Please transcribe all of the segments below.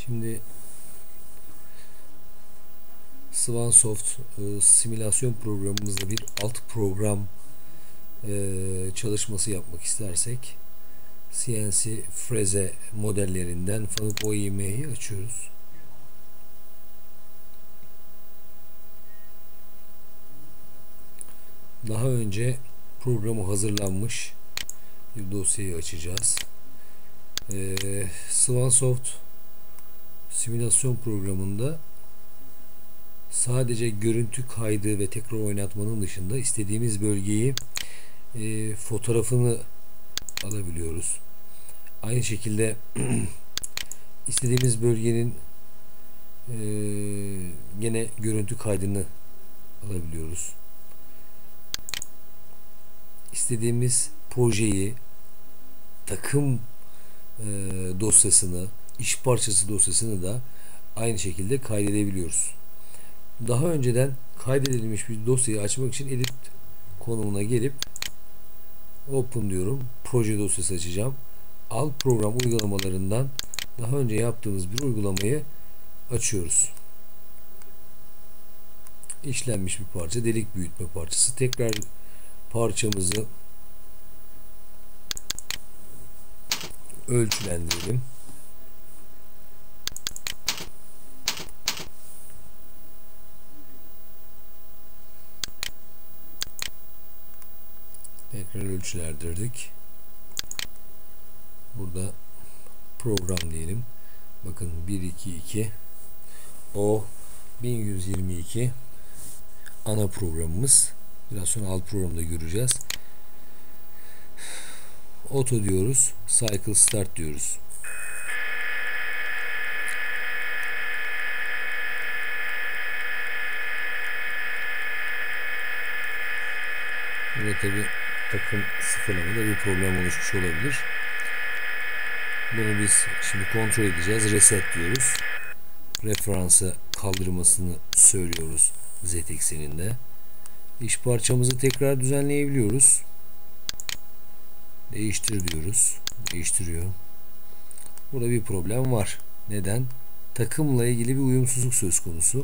Şimdi SwanSoft simülasyon programımızda bir alt program çalışması yapmak istersek CNC freze modellerinden FANUC OIM'yi açıyoruz. Daha önce programı hazırlanmış bir dosyayı açacağız. SwanSoft simülasyon programında sadece görüntü kaydı ve tekrar oynatmanın dışında istediğimiz bölgeyi fotoğrafını alabiliyoruz. Aynı şekilde istediğimiz bölgenin gene görüntü kaydını alabiliyoruz. İstediğimiz projeyi, takım dosyasını, iş parçası dosyasını da aynı şekilde kaydedebiliyoruz. Daha önceden kaydedilmiş bir dosyayı açmak için edit konumuna gelip open diyorum. Proje dosyası açacağım. Alt program uygulamalarından daha önce yaptığımız bir uygulamayı açıyoruz. İşlenmiş bir parça, delik büyütme parçası. Tekrar parçamızı ölçülendirelim. Tekrar ölçülendirdik. Burada program diyelim. Bakın 122 o 1122 ana programımız. Biraz sonra alt programda göreceğiz. Auto diyoruz. Cycle start diyoruz. Burada tabi takım sıfırlamada bir problem oluşmuş olabilir. Bunu biz şimdi kontrol edeceğiz. Reset diyoruz. Referansa kaldırmasını söylüyoruz Z ekseninde. İş parçamızı tekrar düzenleyebiliyoruz. Değiştir diyoruz. Değiştiriyor. Burada bir problem var. Neden? Takımla ilgili bir uyumsuzluk söz konusu.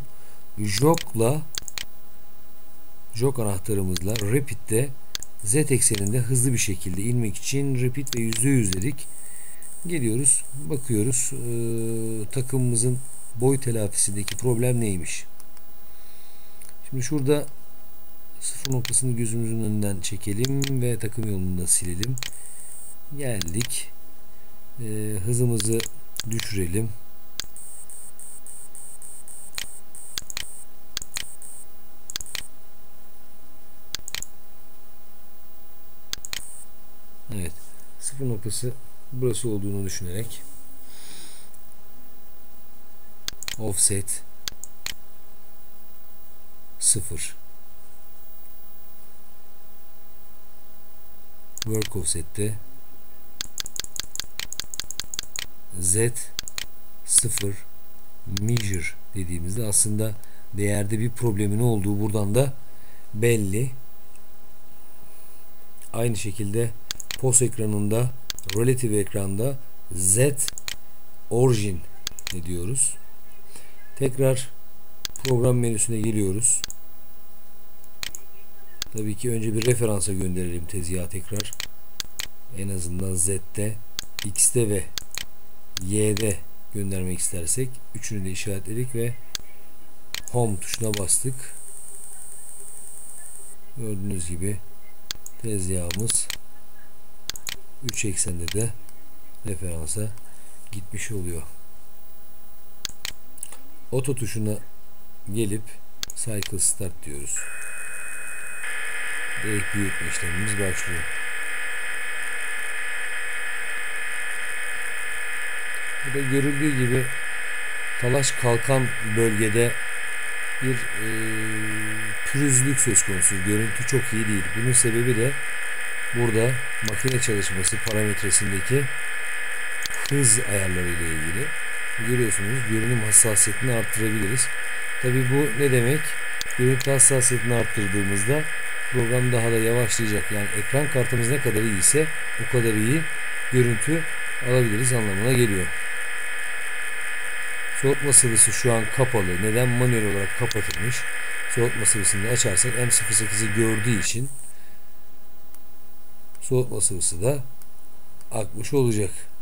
Jog anahtarımızla Repeat'te Z ekseninde hızlı bir şekilde inmek için Repeat ve %100 dedik. Geliyoruz. Bakıyoruz. Takımımızın boy telafisindeki problem neymiş? Şimdi şurada sıfır noktasını gözümüzün önünden çekelim ve takım yolunu da silelim. Geldik. Hızımızı düşürelim. Evet. Sıfır noktası burası olduğunu düşünerek offset 0 work offset'te Z 0 measure dediğimizde aslında değerde bir problemin olduğu buradan da belli. Aynı şekilde POS ekranında, relative ekranda Z origin diyoruz. Tekrar program menüsüne geliyoruz. Tabii ki önce bir referansa gönderelim tezgaha tekrar. En azından Z'de, X'de ve Y'de göndermek istersek üçünü de işaretledik ve Home tuşuna bastık. Gördüğünüz gibi tezgahımız 3 eksende de referansa gitmiş oluyor. Auto tuşuna gelip Cycle Start diyoruz. Delik büyütme işlemimiz başlıyor. Burada görüldüğü gibi talaş kalkan bölgede bir pürüzlük söz konusu. Görüntü çok iyi değil. Bunun sebebi de burada makine çalışması parametresindeki hız ayarları ile ilgili. Görüyorsunuz, görünüm hassasiyetini arttırabiliriz. Tabi bu ne demek? Görüntü hassasiyetini arttırdığımızda program daha da yavaşlayacak. Yani ekran kartımız ne kadar iyi ise o kadar iyi görüntü alabiliriz anlamına geliyor. Soğutma sıvısı şu an kapalı. Neden? Manuel olarak kapatılmış. Soğutma sıvısını da açarsak M08'i gördüğü için soğutma sıvısı da akmış olacak.